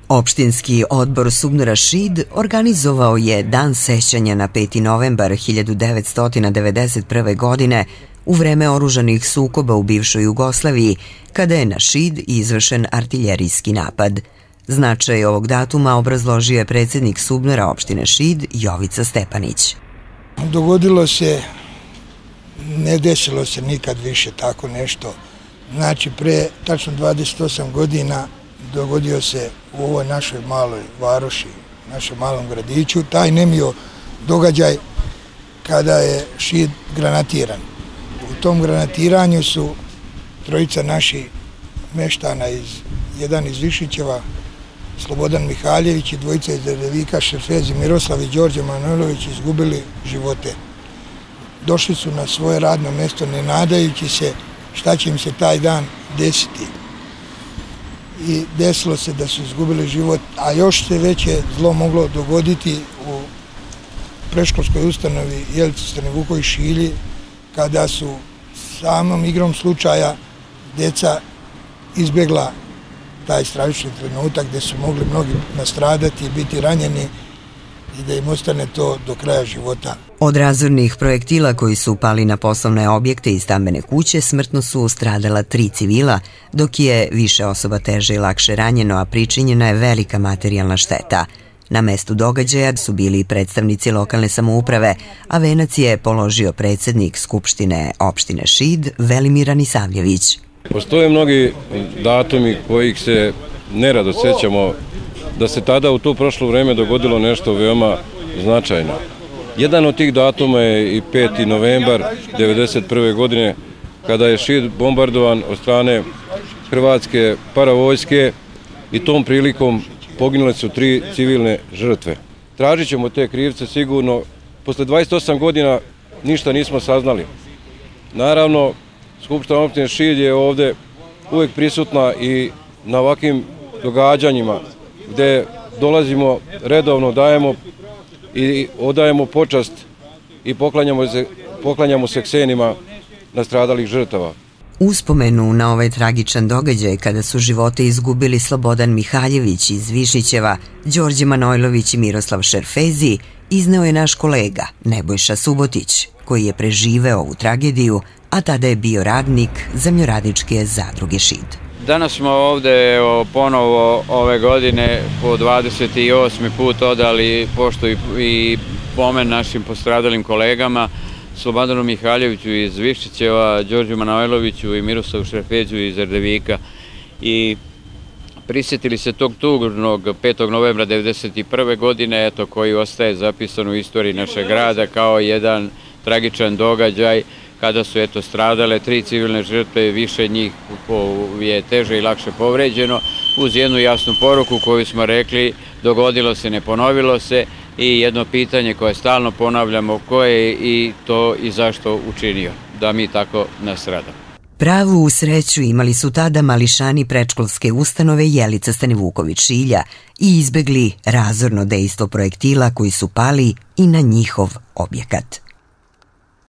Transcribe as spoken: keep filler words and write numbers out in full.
Opštinski odbor Subnora Šid organizovao je Dan sećanja na peti novembar hiljadu devetsto devedeset prve. godine u vreme oružanih sukoba u bivšoj Jugoslaviji, kada je na Šid izvršen artiljerijski napad. Značaj ovog datuma obrazložio je predsjednik Subnora opštine Šid Jovica Stepanić. Dogodilo se, ne desilo se nikad više tako nešto. Znači, pre tačno dvadeset osam godina dogodio se u ovoj našoj maloj varoši, našem malom gradiću, taj nemio događaj kada je Šid granatiran. U tom granatiranju su trojica naših meštana, iz, jedan iz Višićeva, Slobodan Mihaljević, i dvojica iz Erdevika, Šerfezi Miroslav i Đorđe Manojlović, izgubili živote. Došli su na svoje radno mesto ne nadajući se šta će im se taj dan desiti. I desilo se da su izgubili život, a još se veće zlo moglo dogoditi u predškolskoj ustanovi Jelica Stanivuković Šilji, kada su samom igrom slučaja deca izbjegla taj stravični trenutak gde su mogli mnogi nastradati i biti ranjeni i da im ostane to do kraja života. Od razornih projektila koji su pali na poslovne objekte i stambene kuće smrtno su stradala tri civila, dok je više osoba teže i lakše ranjeno, a pričinjena je velika materijalna šteta. Na mestu događaja su bili predstavnici lokalne samouprave, a venac je položio predsjednik Skupštine opštine Šid Velimir Anisavljević. Postoje mnogi datumi kojih se nerado sećamo da se tada u to prošlo vreme dogodilo nešto veoma značajno. Jedan od tih datuma je i peti novembar devedeset prve. godine, kada je Šid bombardovan od strane hrvatske paravojske i tom prilikom poginule su tri civilne žrtve. Tražit ćemo te krivce sigurno. Posle dvadeset osam godina ništa nismo saznali. Naravno, Skupština opštine Šid je ovde uvek prisutna i na ovakvim događanjima gde dolazimo redovno, dajemo i odajemo počast i poklanjamo se, poklanjamo se ksenima nastradalih žrtava. Uspomenu na ovaj tragičan događaj kada su živote izgubili Slobodan Mihaljević iz Višićeva, Đorđe Manojlović i Miroslav Šerfezi izneo je naš kolega Nebojša Subotić, koji je preživeo ovu tragediju, a tada je bio radnik Zemljoradničke zadruge Šid. Danas smo ovde ponovo ove godine po dvadeset osmi put odali poštu i pomen našim postradalim kolegama Slobodanu Mihaljeviću iz Višićeva, Đorđu Manojloviću i Miroslavu Šerfeđu iz Erdevika, i prisjetili se tog tužnog petog novembra devedeset prve. godine, eto, koji ostaje zapisan u istoriji našeg grada kao jedan tragičan događaj kada su eto stradale tri civilne žrtve, više njih je teže i lakše povređeno, uz jednu jasnu poruku koju smo rekli: dogodilo se, ne ponovilo se, i jedno pitanje koje stalno ponavljamo: ko je i to i zašto učinio da mi tako nastradamo. Pravu sreću imali su tada mališani predškolske ustanove Jelica Stanivuković Šilja i izbegli razorno dejstvo projektila koji su pali i na njihov objekat.